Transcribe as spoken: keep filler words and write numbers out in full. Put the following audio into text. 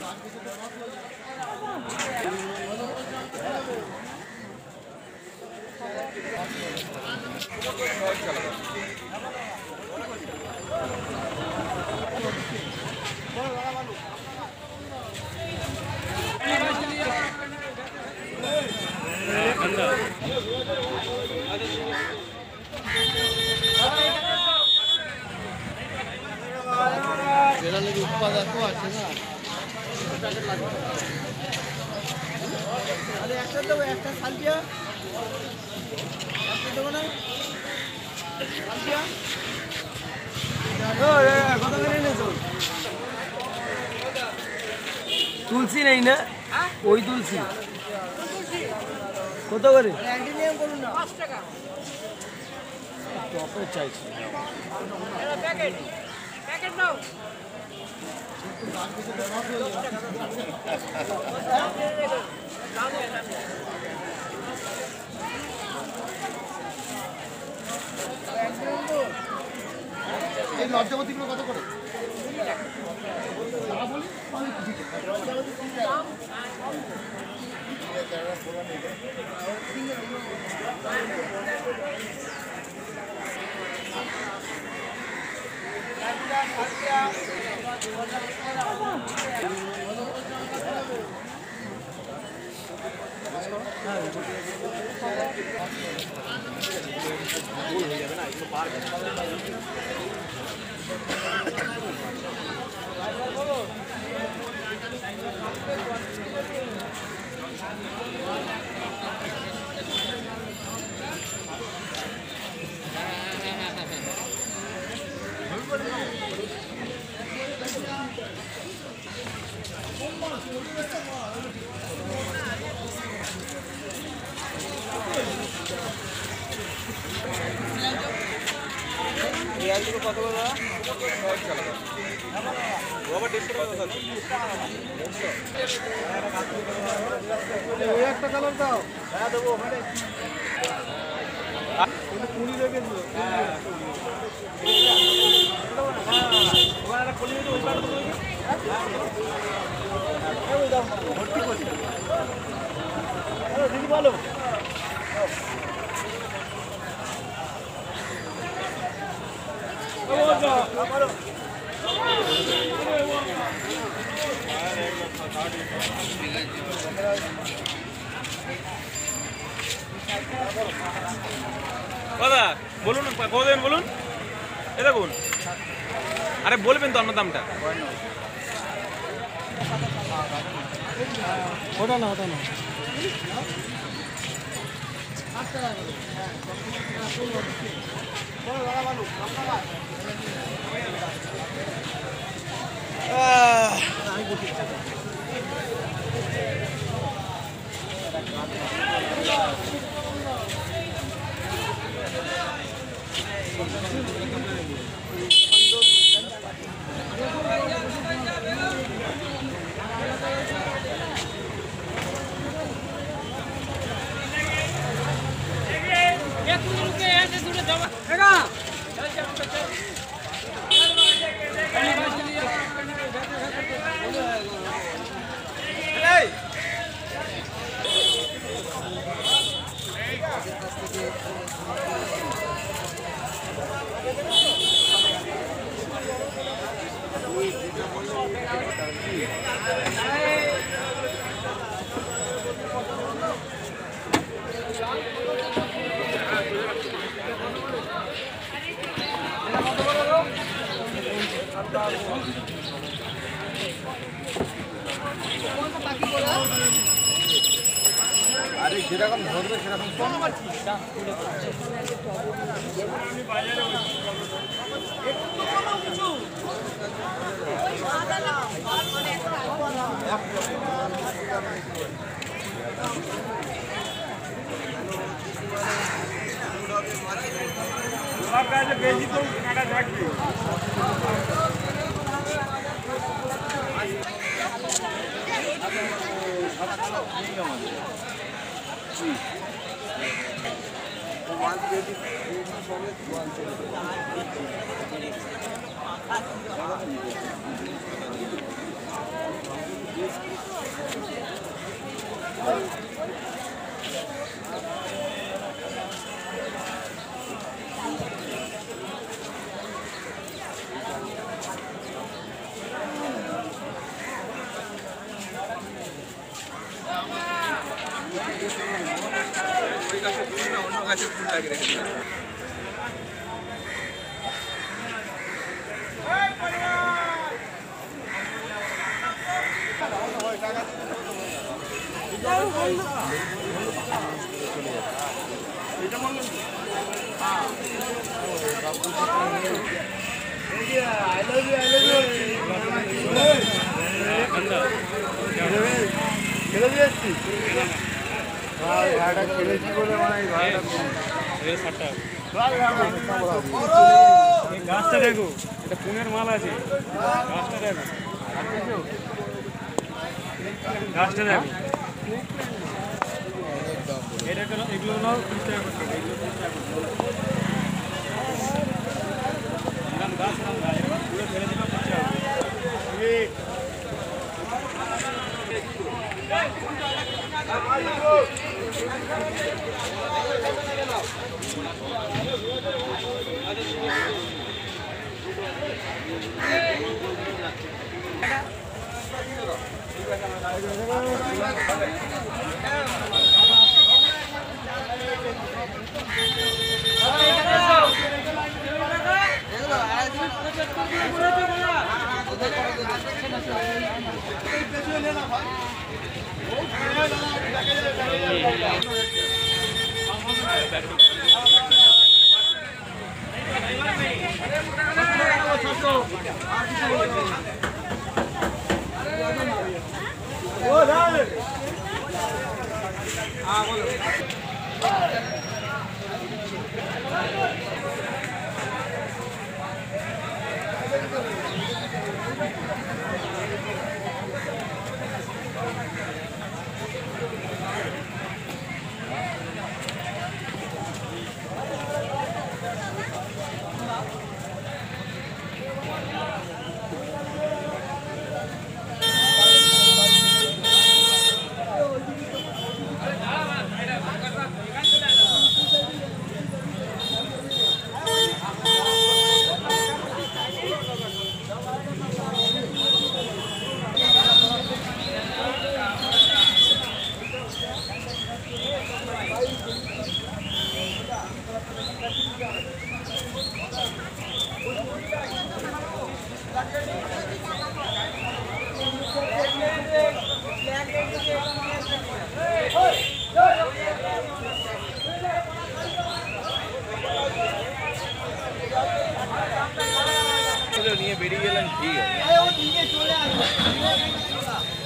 তুলসী নেই না ওই তুলসী কত করে টপে চাইছি লজ্জাবতীগুলো কত করে কত করে একটা কালার দাও হ্যাঁ দেবো কুড়ি রেখে দিল দিদি বলো দাদা বলুন কত দেবেন বলুন এ দেখুন আরে বলবেন তো আপনার দামটা ওটা না ওটা না আরে যেরকম ধরবে সেরকম বেশি তো কাটা থাকবে গাছের ফুল না অন্য গাছের ফুল লাগিয়ে রেখেছে। গাছটা দেখো, এটা পুনের মাল আছে। গাছটা দেখো, গাছটা দেখো। এটা কেন এগুলো নাও তিরিশ টাকা করে, এগুলো তিরিশ টাকা করে। এরকম গাছ নাও না, এরকম পুরো ফেলে দিলে খরচা হবে। নিয়ে বেরিয়ে গেলেন, ঠিক আছে।